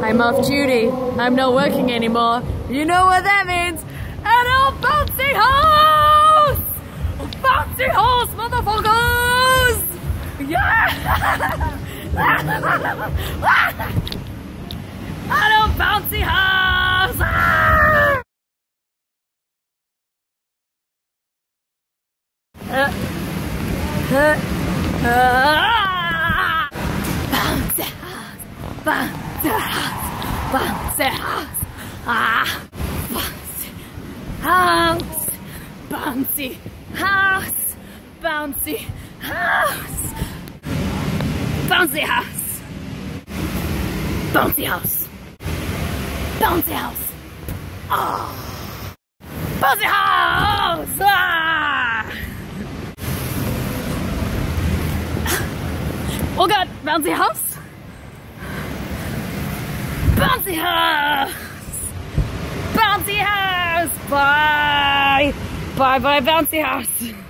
I'm off duty. I'm not working anymore. You know what that means? An old bouncy house! Bouncy house, motherfuckers! Yeah! An old bouncy house! Ah! Bouncy house! Bouncy house! Bouncy house! Ah! Bouncy house! Bouncy house! Bouncy house! Bouncy house! Bouncy house! Bouncy house! Oh! Bouncy house! Ah! Oh god, bouncy house! Bouncy house! Bouncy house! Bye! Bye bye bouncy house!